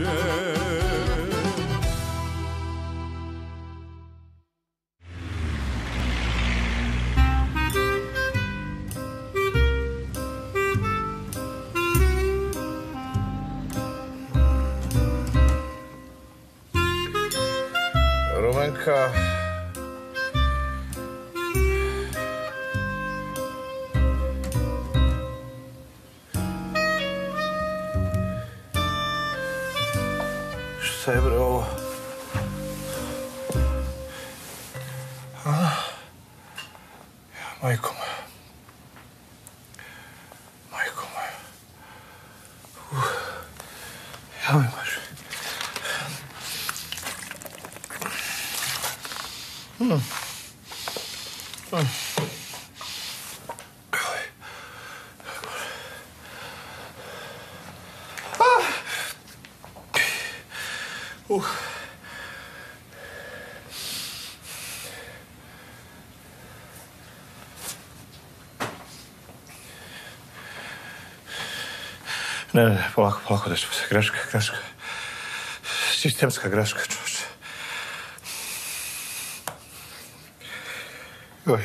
prođe. Rumenka... Šta je bre ovo? Majko moja. Majko moja. Ja mi baš. Ne, polako, dešava se. Greška. Sistemska greška, čoveče. Joj.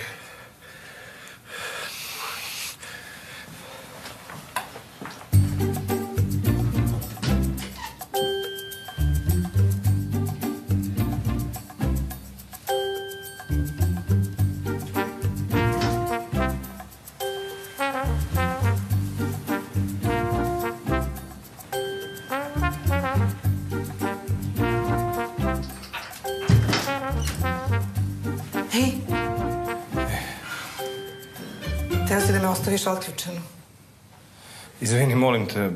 Hteo si da me ostaviš otključenu. Izvini, molim te,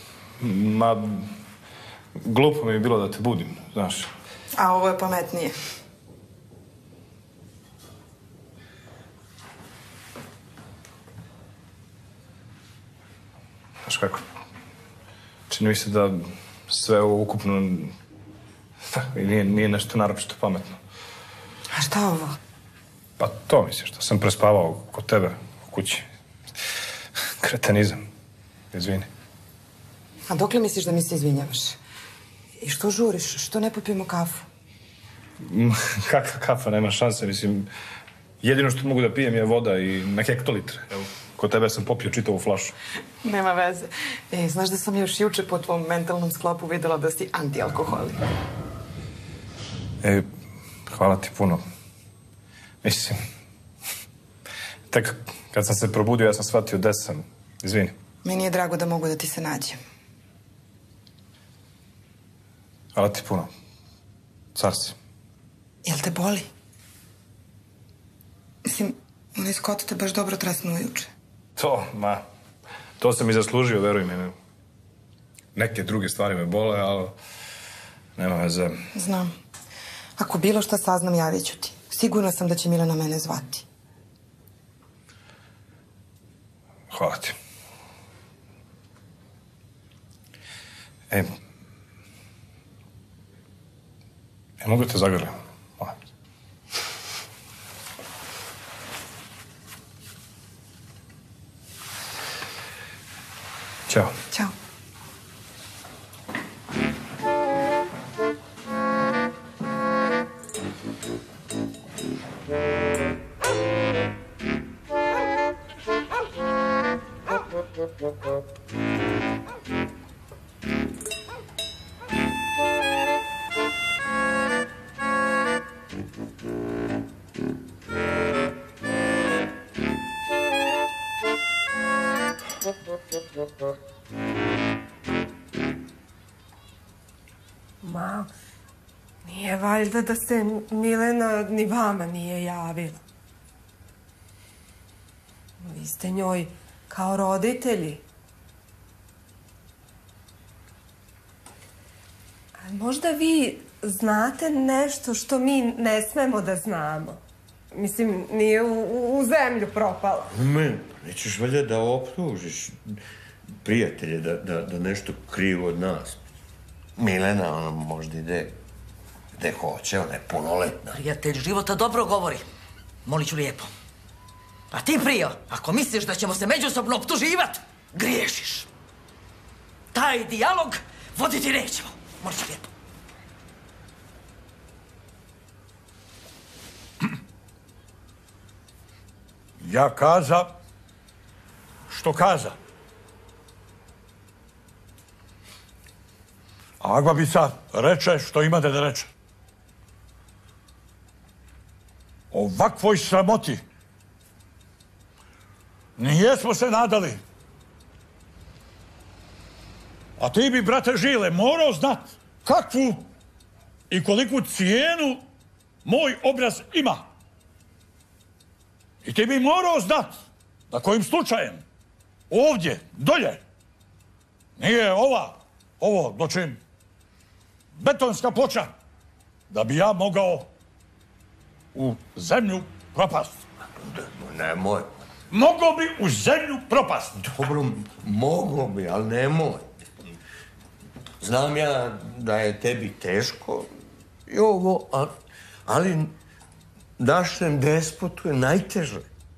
glupo mi je bilo da te budim, znaš. A ovo je pametnije. Znaš kako, čini mi se da sve ovo ukupno nije nešto naročito pametno. A šta ovo? Pa to misliš, što sam prespavao kod tebe u kući. Kretenizam. Izvini. A dokle misliš da mi se izvinjavaš? I što žuriš? Što ne popijemo kafu? Kakva kafa, nema šanse, mislim. Jedino što mogu da pijem je voda i na hektolitre. Evo, kod tebe sam popio čitavu flašu. Nema veze. Znaš da sam još juče po tvom mentalnom sklopu videla da si antialkoholik. Hvala ti puno. Mislim, tek kad sam se probudio, ja sam shvatio gde sam. Izvini. Meni je drago da mogu da ti se nađem. Hvala ti puno. Car si. Jel te boli? Mislim, onaj Scott te baš dobro trasnuo juče. To sam i zaslužio, veruj mi. Neke druge stvari me bole, ali nema veze. Znam. Ako bilo šta saznam, javit ću ti. Sigurna sam da će Milena mene zvati. Hvala ti. Ja mogu te zagrlim? Molim te. Ćao. Ćao. Ma, nije valjda da se Milena ni vama nije javila. Vi ste njoj kao roditelji. A možda vi znate nešto što mi ne smemo da znamo. Mislim, nije u zemlju propala. Nećeš valjda da optužiš prijatelje da nešto krivo od nas. Milena, ona možda ide gde hoće, ona je punoletna. Prijatelj života dobro govori. Molit ću lijepo. A ti, Prijo, ako misliš da ćemo se međusobno optuživat, griješiš. Taj dijalog voditi nećemo. Molit ću lijepo. Ja kaza što kaza. A Agbabica reče što imate da reče. Ovakvoj sramoti nijesmo se nadali. A ti bi, brate Žile, morao znat kakvu i koliku cijenu moj obraz ima. I ti bi morao znat da kojim slučajem ovdje, dolje, nije ovo dočim betonska ploča, da bi ja mogao u zemlju propast. Nemoj. Mogao bi u zemlju propast. Dobro, mogao bi, ali nemoj. Znam ja da je tebi teško i ovo, ali našem despotu je najteže.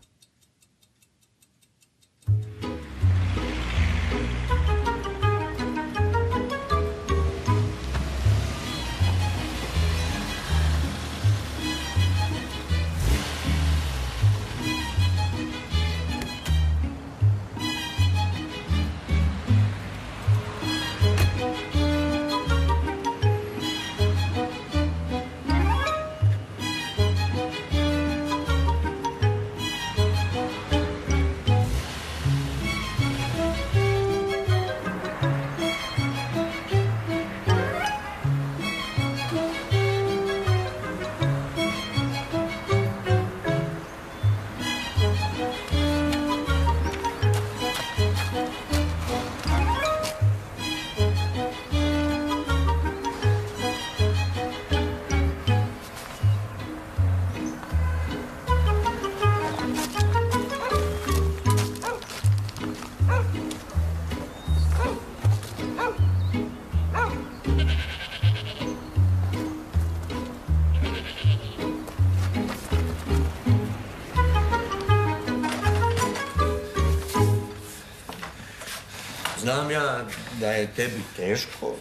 Znam ja da je tebi teško.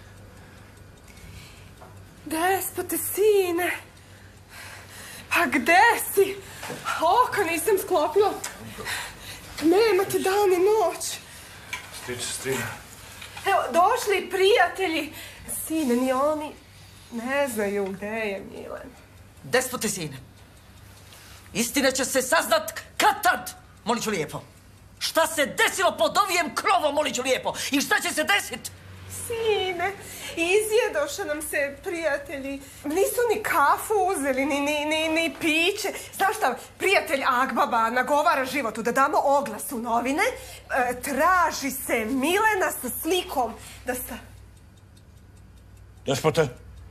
Despote, sine. Pa gde si? Oka nisam sklopila. Nema te dan i noć. Strina. Evo, došli prijatelji. Sine, ni oni ne znaju gde je Milan. Despote, sine. Istina će se saznat kad tad, molit ću lijepo. Šta se desilo pod ovijem krovom, molit ću lijepo? I šta će se desit? Sine, izjedoše nam se prijatelji. Nisu ni kafu uzeli, ni piće. Znaš šta, prijatelj Agbaba nagovara Životu da damo oglas u novine. Traži se Milena sa slikom da sta... Despote,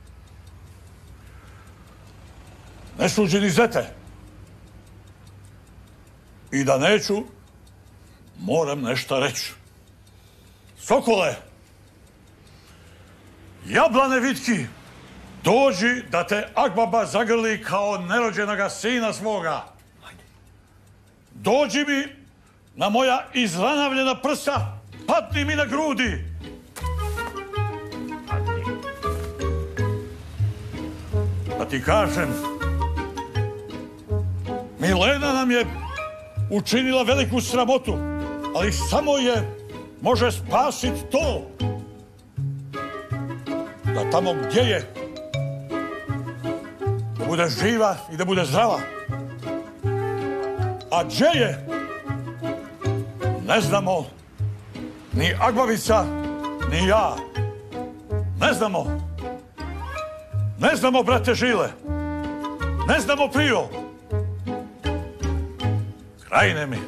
ne služi ni zete. I da neću, moram nešto reći. Sokole, jablane vitki, dođi da te Agbaba zagrli kao nerođenoga sina svoga. Dođi mi na moja izranavljena prsa, padni mi na grudi. Da ti kažem, Milena nam je učinila veliku sramotu, ali samo je može spasiti to da tamo gdje je, da bude živa i da bude zdrava. A gdje je, ne znamo ni Agbabica, ni ja. Ne znamo. Ne znamo, brate Žile. Ne znamo, Prio. Krajne mi.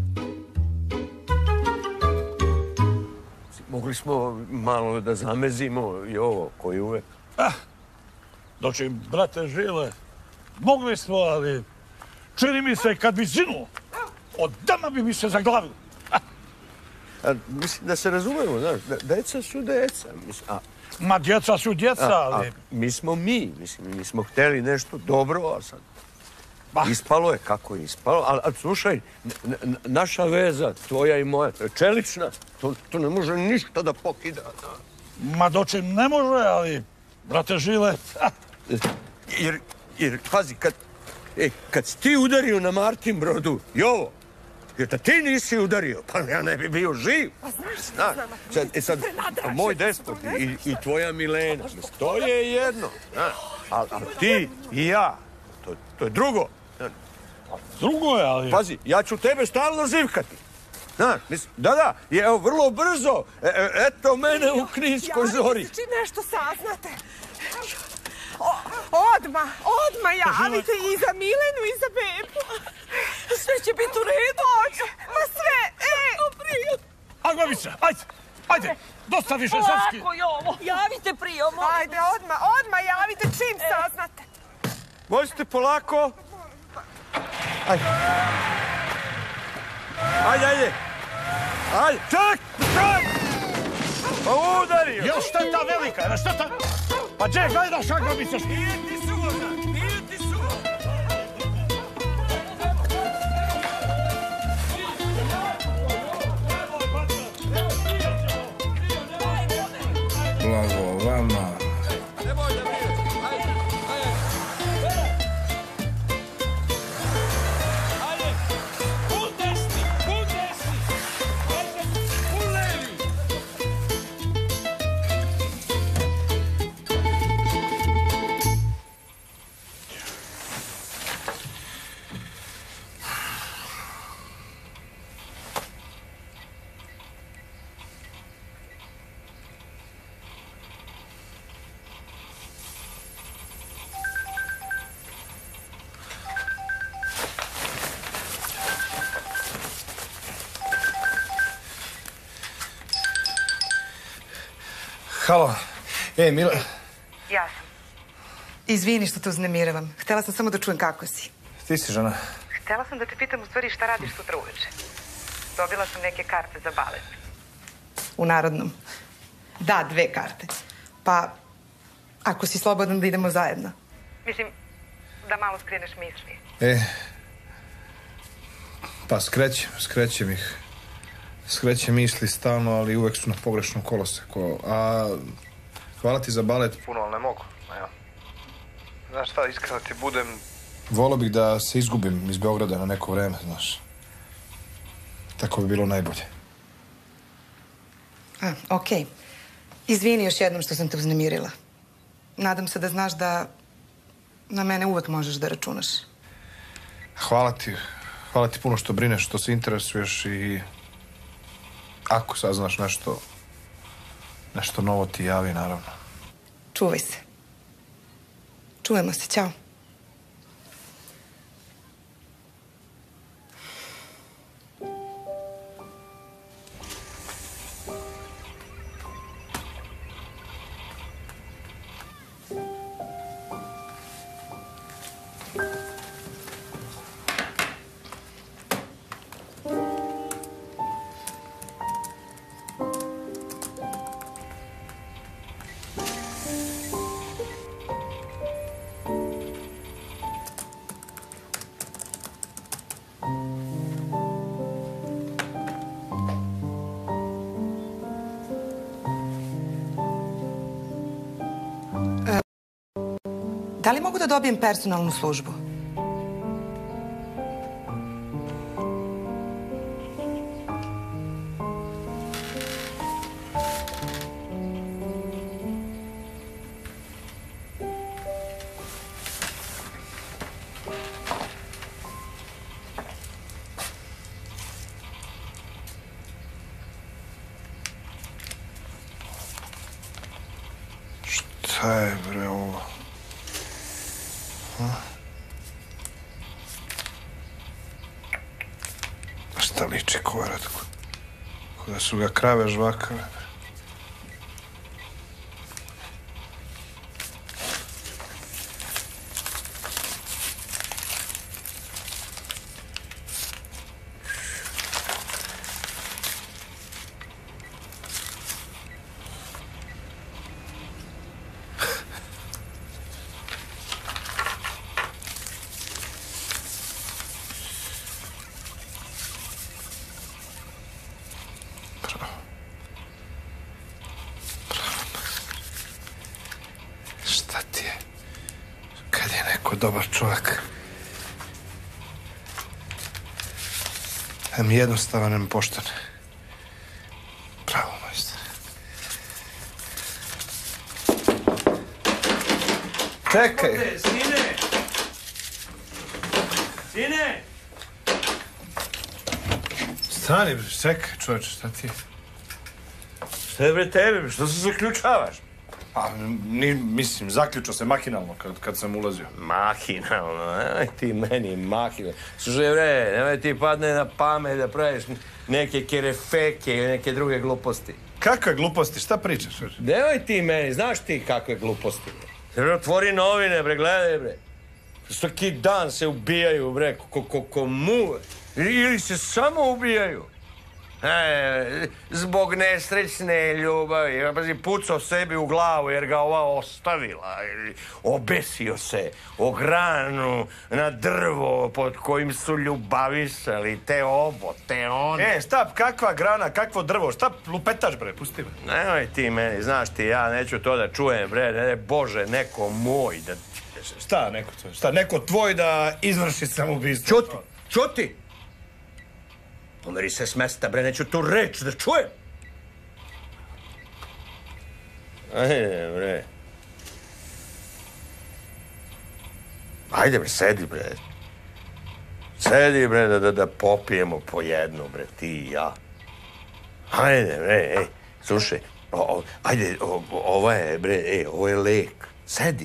Mogli smo malo da zamezimo i ovo, koji uvek. Doći, brate Žile, mogli smo, ali čini mi se kad bi zinuo, od dama bi mi se zaglavilo. Mislim da se razumemo, znaš, deca su deca. Ma, djeca su djeca, ali... Mi smo mi, mislim, mi smo hteli nešto dobro, a sad... Ispalo je kako je ispalo, ali slušaj, naša veza, tvoja i moja, to je čelična, to ne može ništa da pokida. Ma dočim ne može, ali, brate Žile... Jer, pazi, kad si ti udario na Martin Brodu, Jovo, jer da ti nisi udario, pa ja ne bi bio živ. Pa znaš. Sad, moj despot i tvoja Milena, to je jedno. Ali ti i ja, to je drugo. Drugo je, ali... Pazi, ja ću tebe stalno živkati. Znaš, da, evo, vrlo brzo, eto mene u Kninskoj zori. Javite čim nešto saznate. Odma javite i za Milenu i za bebu. Sve će biti u redu. Ma sve, Agbabice, ajde, dosta više srpski. Polako, Jovo, javite prije, Ajde, odma javite čim saznate. Možete polako? Ajde. Čak! Pa udario! Još šteta velika, šteta... Pa gdje gledaš, Agbabice? Nije ti suvoza! Blago vama. Nemoj da biraš! Ajde! Pun desni! Ajde! Pun levi! Halo. Mila... Ja sam. Izvini što te uznemiravam. Htela sam samo da čujem kako si. Ti si žena. Htela sam da te pitam u stvari šta radiš sutra uveče. Dobila sam neke karte za balet. U Narodnom. Da, 2 karte. Pa, ako si slobodan da idemo zajedno. Mislim, da malo skreneš misli. Pa skrećem ih. Skrećem misli stalno, ali uvek su na pogrešnom koloseku. A hvala ti za balet. Puno, ali ne mogu. Evo. Znaš šta, iskreno ti budem... Volio bih da se izgubim iz Beograda na neko vreme, znaš. Tako bi bilo najbolje. Okej. Izvini još jednom što sam te uznemirila. Nadam se da znaš da na mene uvek možeš da računaš. Hvala ti puno što brineš, što se interesuješ i... Ako saznaš nešto novo ti javi, naravno. Čuvaj se. Čujemo se, ćao. Da li mogu da dobijem personalnu službu? Šta je, bre, ovo? Šta liči kovarat? Kuda su ga krave žvakale? šta ti je? Kad je neko dobar čovjek? Em jednostavan, em pošten. Bravo, majstor. Čekaj! Sine! Sine! Stani, čekaj, čovječe, šta ti je? Šta je bre tebi? Što se zaključavaš? Pa, mislim, zaključao se mahinalno kad sam ulazio. Mahinalno, nemoj ti meni mahinalno. Slušaj bre, nemoj ti padne na pamet da praviš neke kerefeke i neke druge gluposti. Kakve gluposti? Šta pričaš? Nemoj ti meni, znaš ti kakve gluposti? Bre, otvori novine, bre, gledaj, bre. Svaki dan se ubijaju, bre, ko muve. Ili se samo ubijaju. Zbog nesrećne ljubavi. Pazi, pucao sebi u glavu jer ga ova ostavila. Obesio se o granu na drvo pod kojim su ljubavisali. Te ovo, te ono. Stap, kakva grana, kakvo drvo? Šta lupetaš, bre? Pusti me. Nemoj ti meni, znaš ti, ja neću to da čujem, bre. Ne, Bože, neko moj da... Šta neko tvoj? Šta, neko tvoj da izvrši samoubistvo? Čuti! Pomeri se s mesta, bre, neću tu reč da čujem. Ajde, bre. Ajde, bre, sedi, bre. Sedi, bre, da popijemo po jednu, bre, ti i ja. Ajde, bre, slušaj, ajde, ovo je, bre, ovo je lek. Sedi.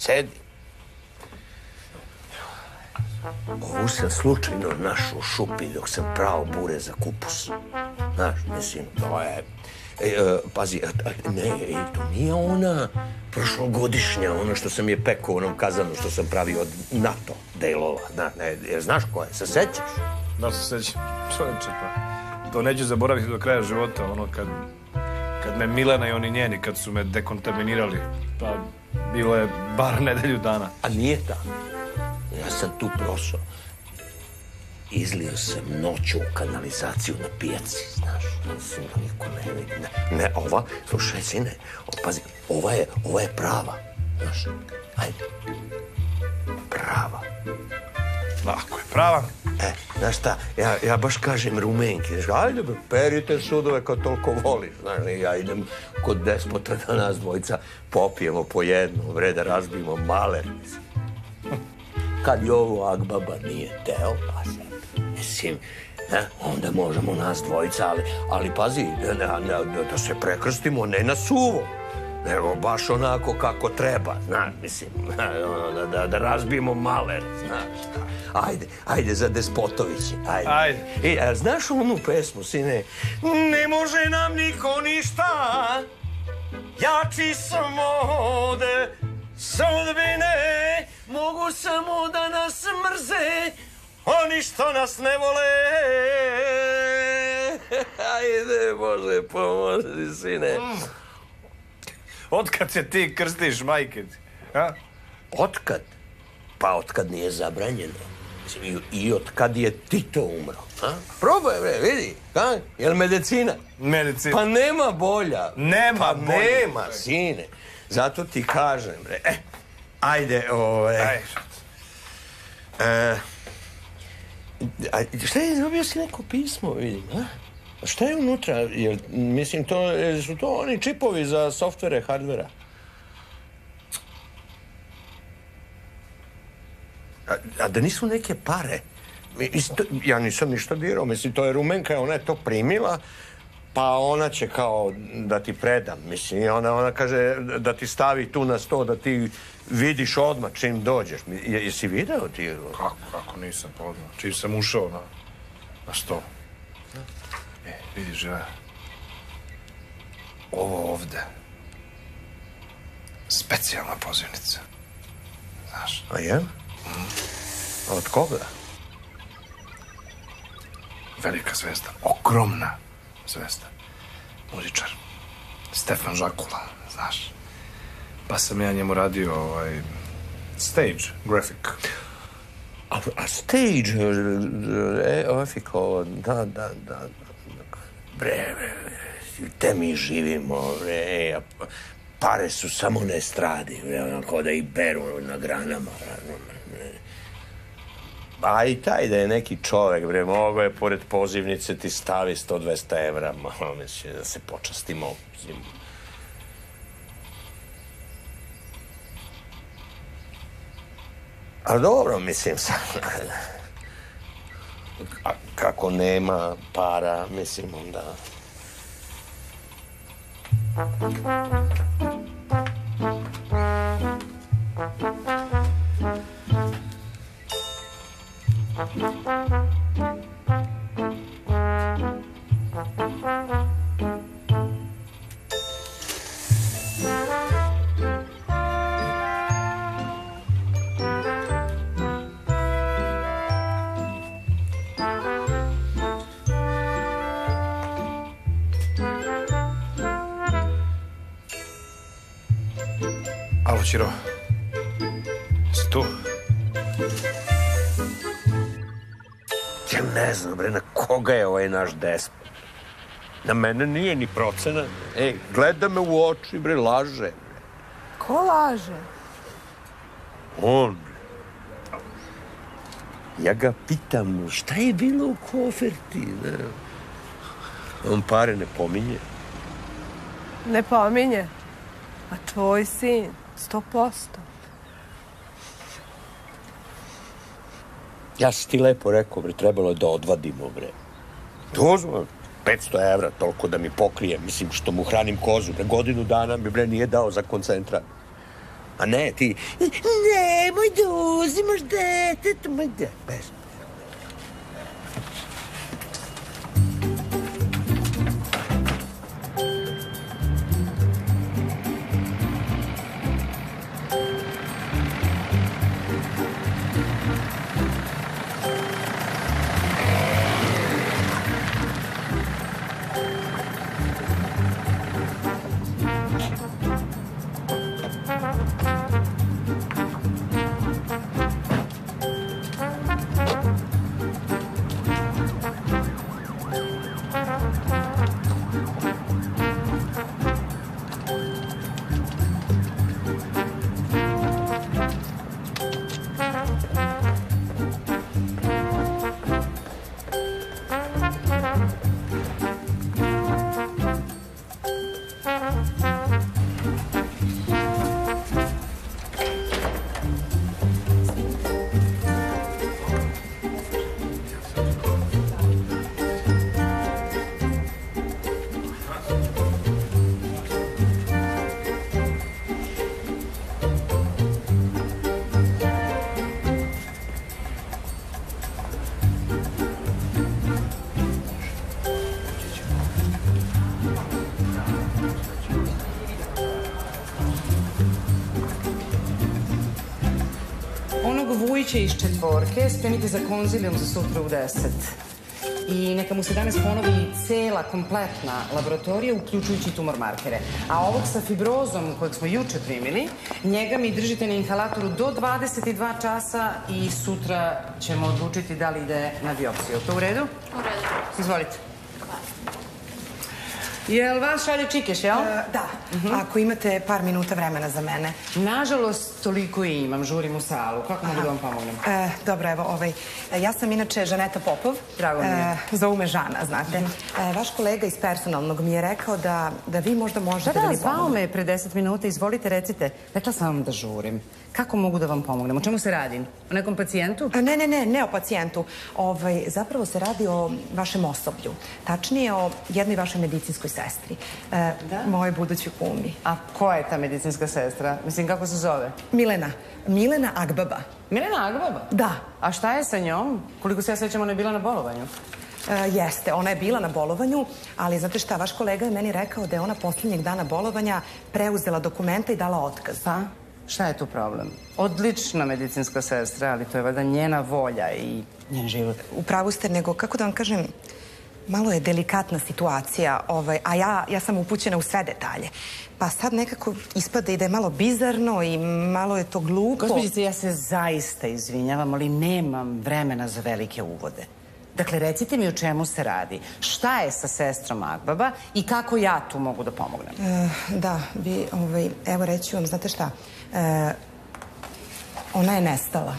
Ovu sam slučajno našao u šupi dok sam prao bure za kupus. Znaš, mislim, to je... pazi, to nije ona prošlogodišnja, ona što sam je pekao u onom kazanu što sam pravio od NATO delova. Znaš ko je, se sećaš? Da se sećam. Čovječe, pa to neću zaboraviti do kraja života, ono kad me Milena i oni njeni, kad su me dekontaminirali, pa bilo je bar nedelju dana. A nije tako. Ja sam tu prosao. Izlio sam noću u kanalizaciju na pijaci, znaš. Mislim da niko ne vidi. Ne, ova, slušaj, sine, pazi, ova je prava, znaš. Ajde. Prava. Ako je prava. Znaš šta, ja baš kažem Rumenki, znaš, ajde, perite sudove kad toliko voliš, znaš, ja idem kod despota da nas dvojica popijemo po jednu, bre, da razbijemo maler, mislim. Kad je ovo Agbaba nije teo, pa se, mislim, onda možemo nas dvojica, ali pazi, da se prekrstimo ne na suvo, nego baš onako kako treba, znaš, mislim, da razbijemo maler, znaš. Ajde za Despotoviće, ajde. Znaš onu pesmu, sine? Ne može nam niko ništa, jači smo od sudbine, mogu samo da nas mrze, oni što nas ne vole. Ajde, Bože, pomozi, sine. Otkad se ti krstiš, majke ti? Otkad? Pa otkad nije zabranjeno. I otkad je Tito umro. Probaj, bre, vidi. Jel medicina? Medicina. Pa nema bolja. Nema bolja. Nema, sine. Zato ti kažem, bre. Ajde, šta je, dobio si neko pismo, vidim, a? Šta je unutra? Mislim, su to oni čipovi za softvere, hardvera? A da nisu neke pare? Ja nisam ništa dirao, mislim, to je Rumenka, ona je to primila, pa ona će kao da ti predam, mislim, i ona kaže da ti stavi tu na sto, da ti vidiš odmah čim dođeš. Jesi video ti? Kako nisam, pa odmah. Čim sam ušao na sto. Vidiš, ovo ovde. Specijalna pozivnica. Znaš? A je? Od koga? Velika zvezda, ogromna zvezda. Muzičar. Stefan Žakula, znaš. Pa sam ja njemu radio stage graphic. A stage graphic, da. Bre, te mi živimo, bre. pare su samo na estradi, onako da ih beru na granama. A i taj da je neki čovek, bre, mogo je pored pozivnice ti stavi 100-200 evra, mislim da se počastimo. Ali dobro, mislim, kako nema para, mislim, onda... Alo, Ćiro. Si tu? Ja ne znam, bre, na koga je ovaj naš despot? Na mene nije ni procena. Ej, gleda me u oči, bre, laže. Ko laže? On. Ja ga pitam, šta je bilo u koferti? On pare ne pominje. Ne pominje. A tvoj sin, 100%. Ja si ti lepo rekao, bre, trebalo je da odvadimo, bre. Dozvo, 500 evra, toliko da mi pokrije, mislim, što mu hranim kozu. Bre, godinu dana mi, bre, nije dao za koncentrat. A ne, ti, nemoj da uzimaš detetu, moj dete, bez. Vujića iz četvorke spremite za konzilijum za sutra u 10. I neka mu se danas ponovi cela, kompletna laboratorija, uključujući tumor markere. A ovog sa fibrozom kojeg smo juče primili, njega mi držite na inhalatoru do 22 časa i sutra ćemo odlučiti da li ide na biopsiju. To u redu? U redu. Izvolite. Jel vas šalje Čikeš, jel? Da, ako imate par minuta vremena za mene. Nažalost, toliko i imam, žurim u salu. Kako mogu da vam pomognem? Dobro, evo, ja sam inače Žaneta Popov. Drago mi je. Zovu me Žana, znate. Vaš kolega iz personalnog mi je rekao da vi možda možete da mi pomognete. Da, zvao me pre 10 minuta, izvolite, recite. Rekla sam vam da žurim. Kako mogu da vam pomognem? O čemu se radi? O nekom pacijentu? Ne o pacijentu. Zapravo se radi o vašem osoblju. Tačnije o jednoj vašoj medicinskoj sestri. Moje budućoj kumi. A koja je ta medicinska sestra? Mislim, kako se zove? Milena Agbaba. Milena Agbaba? Da. A šta je sa njom? Koliko se ja sećam, ona je bila na bolovanju. Jeste, ona je bila na bolovanju, ali znate šta, vaš kolega je meni rekao da je ona posljednjeg dana bolovanja preuzela dokumenta i dala otkaz. Pa? Šta je tu problem? Odlična medicinska sestra, ali to je valjda njena volja i njen život. U pravu ste, nego, kako da vam kažem, malo je delikatna situacija, a ja sam upućena u sve detalje. Pa sad nekako ispada i da je malo bizarno i malo je to glupo. Gospođice, ja se zaista izvinjavam, ali nemam vremena za velike uvode. Dakle, recite mi o čemu se radi. Šta je sa sestrom Akbaba i kako ja tu mogu da pomognem? Da, evo reći vam, znate šta? Ona je nestala.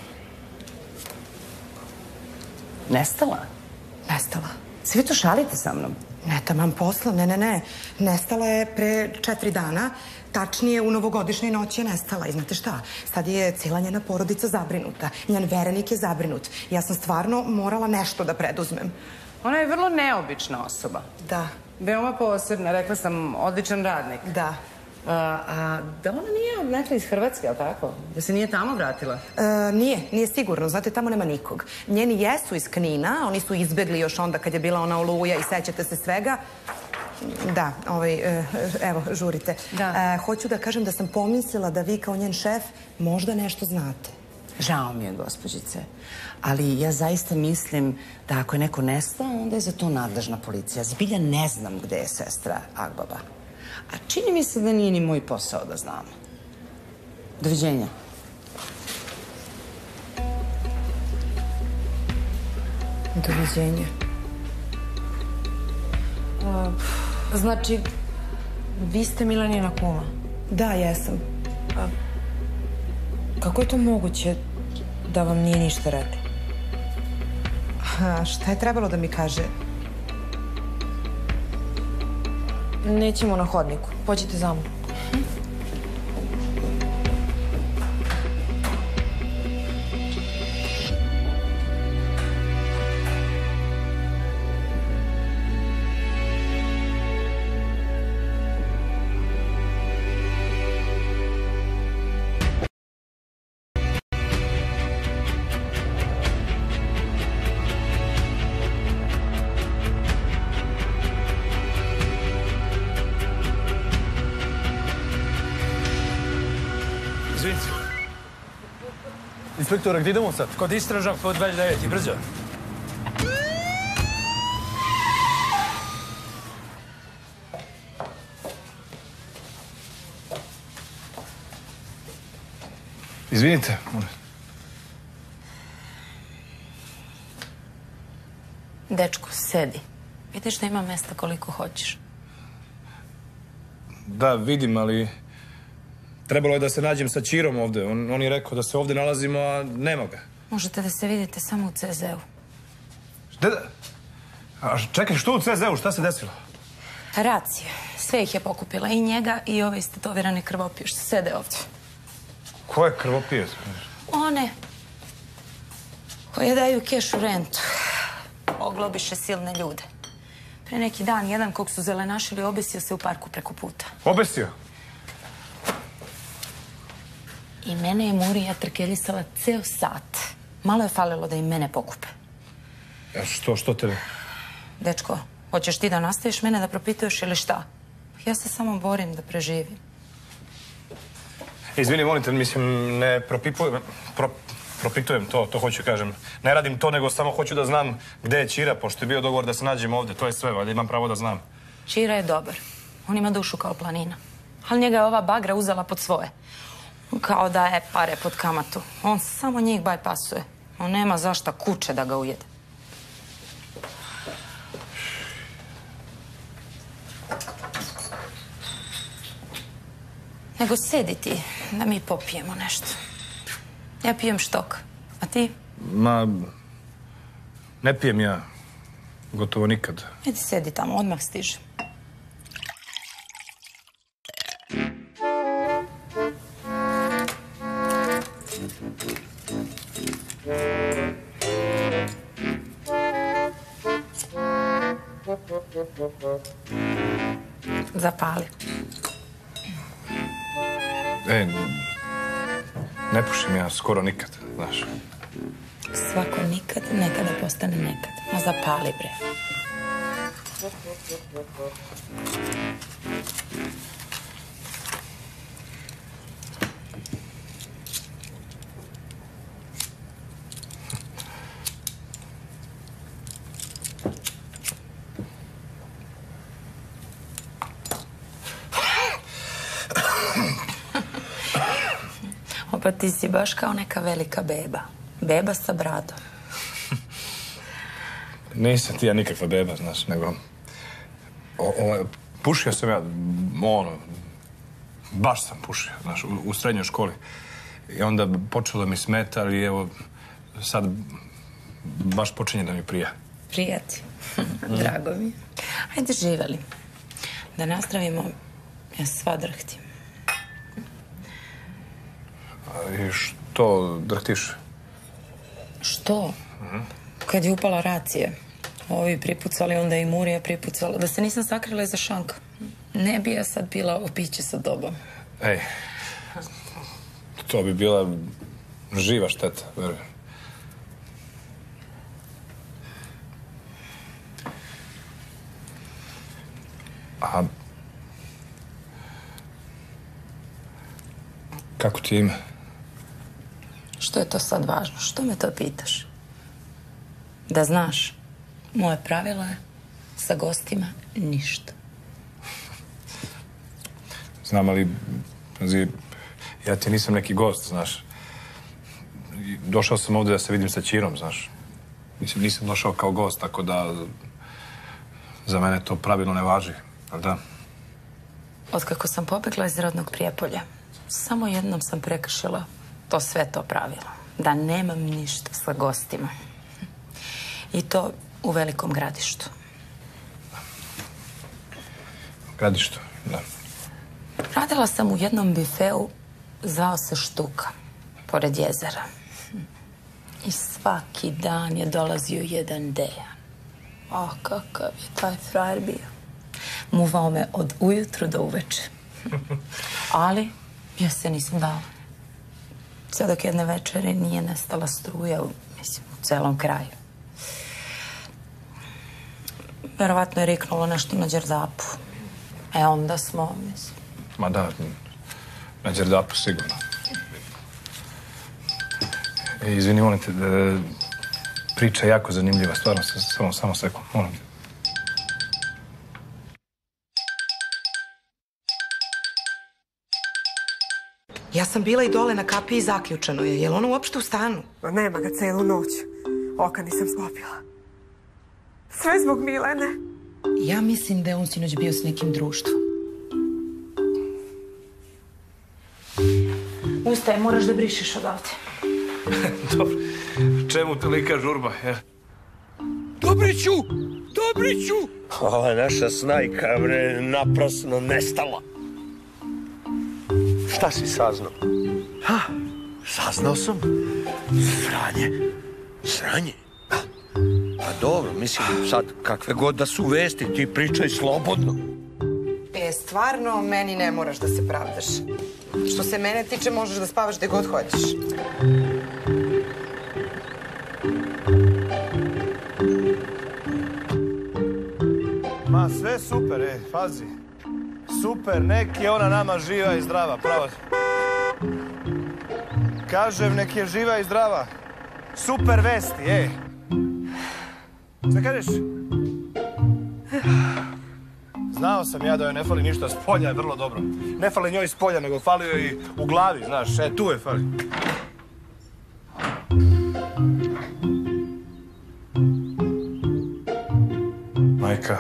Nestala? Nestala. Se vi to šalite sa mnom? Ne, taman posla, ne. Nestala je pre 4 dana. Tačnije, u novogodišnjoj noći je nestala. I znate šta? Sad je cijela njena porodica zabrinuta. Njen verenik je zabrinut. Ja sam stvarno morala nešto da preduzmem. Ona je vrlo neobična osoba. Da. Veoma posebna, rekla sam, odličan radnik. Da. A da ona nije odnekla iz Hrvatske, ali tako? Da se nije tamo vratila? Nije sigurno. Znate, tamo nema nikog. Njeni jesu iz Knina, oni su izbegli još onda kad je bila ona Oluja i sećate se svega. Da, evo, žurite. Hoću da kažem da sam pomislila da vi kao njen šef možda nešto znate. Žao mi je, gospođice, ali ja zaista mislim da ako je neko nestao, onda je za to nadležna policija. Zbilja ne znam gde je sestra Akbaba. A čini mi se da nije ni moj posao da znam. Doviđenja. Doviđenja. Znači, vi ste Milanina kuma? Da, jesam. Kako je to moguće da vam nije ništa rekla? Šta je trebalo da mi kaže? Nećemo na hodniku. Pođite za mnom. Inspektore, gdje idemo sad? Kod istražnog pod 29, brzo. Izvinite. Dečko, sedi. Vidiš da ima mesta koliko hoćeš. Da, vidim, ali... Trebalo je da se nađem sa Čirom ovde. On je rekao da se ovde nalazimo, a nema ga. Možete da se vidite samo u CZ-u. Čekaj, što u CZ-u? Šta se desilo? Racija. Sve ih je pokupila. I njega i ove istetovirane krvopije što sede ovdje. Koje krvopije? One koje daju kešu rentu. Oglobiše silne ljude. Pre neki dan jedan kog su zelenašili obesio se u parku preko puta. Obesio? I mene je Murija trkeljisala ceo sat. Malo je falilo da i mene pokupe. A što tebe? Dečko, hoćeš ti da nastaviš mene da propituješ ili šta? Ja se samo borim da preživim. Izvini, molim te, mislim, ne propitujem to hoću kažem. Ne radim to, nego samo hoću da znam gde je Čira, pošto je bio dogovor da se nađemo ovde. To je sve, valjda imam pravo da znam. Čira je dobar. On ima dušu kao planina. Ali njega je ova bagra uzela pod svoje. Kao da je pare pod kamatu. On samo njih bajpasuje. On nema zašta kuće da ga ujede. Nego sedi ti, da mi popijemo nešto. Ja pijem štok. A ti? Ma, ne pijem ja. Gotovo nikad. Idi sedi tamo, odmah stiže. Zapali. Ne pušim ja skoro nikad, znaš. Svako nikad, nekada postane nekad. Ma zapali, bre. Pa ti si baš kao neka velika beba. Beba sa bradom. Nisam ti ja nikakva beba, znaš, nego... Pušio sam ja, baš sam pušio, znaš, u srednjoj školi. I onda počelo mi smeta, ali evo, sad baš počinje da mi prija. Prija ti. Drago mi je. Ajde, živeli. Da nastavimo, ja sva drhtim. I što drhtiš? Što? Kad je upala racija. Ovi pripucali, onda i Murija pripucala. Da se nisam sakrila iza šanka. Ne bi ja sad bila opiće sa dobom. Ej, to bi bila živa šteta, verujem. A... Kako ti je ime? Što je to sad važno? Što me to pitaš? Da znaš, moje pravilo je sa gostima ništa. Znam, ali ja ti nisam neki gost, znaš. Došao sam ovdje da se vidim sa Ćirom, znaš. Mislim, nisam došao kao gost, tako da za mene to pravilo ne važi, ali da? Otkako sam pobjegla iz rodnog Prijepolja, samo jednom sam prekršila sve to pravilo. Da nemam ništa sa gostima. I to u Velikom Gradištu. Gradištu, da. Radila sam u jednom bifeu, zvao se Štuka, pored jezera. I svaki dan je dolazio jedan Dejan. A kakav je taj frajer bio. Muvao me od ujutru do uveče. Ali ja se nisam dala. Sve dok jedne večere nije nestala struja u celom kraju. Verovatno je riknulo nešto na Đerdapu. Onda smo, mislim... Ma da, na Đerdapu sigurno. Izvini, molim te, priča je jako zanimljiva, stvarno, samo sekund, molim te. Ja sam bila i dole na kapiji, zaključano je. Je li ona uopšte u stanu? Nema ga celu noć. Oka nisam sklopila. Sve zbog Milene. Ja mislim da je on sinoć bio s nekim društvom. Ustaje, moraš da brišeš odavde. Dobro. Čemu tolika žurba, ja? Dobriću! Ova naša snajka, bre, naprasno nestala. Šta si saznao? Saznao sam. Sranje? Pa dobro, mislim, sad kakve god da su vesti, ti pričaj slobodno. Stvarno, meni ne moraš da se pravdaš. Što se mene tiče, možeš da spavaš gde god hoćeš. Ma, sve super, pazi. Super, nek je ona nama živa i zdrava, pravo. Kažem, nek je živa i zdrava. Super vesti, Šta kažeš? Znao sam ja da joj ne fali ništa, s polja je vrlo dobro. Ne fali njoj s polja, nego fali joj i u glavi, znaš, tu je fali. Majka.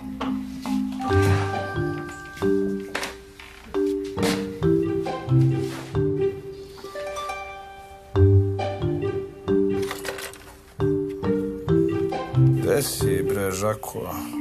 Gde si, bre, Žakova?